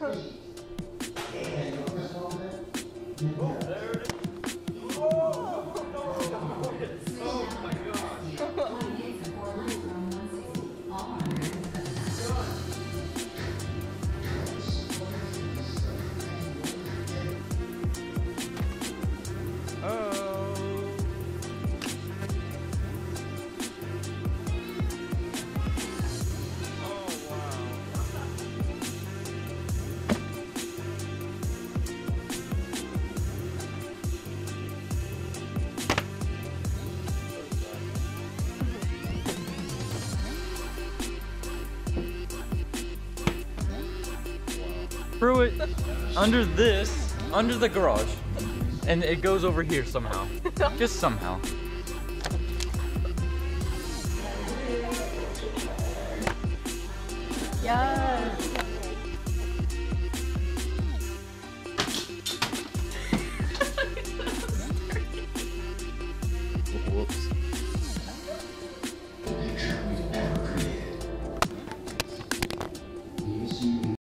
Threw it under the garage, and it goes over here somehow. Just somehow. Yeah.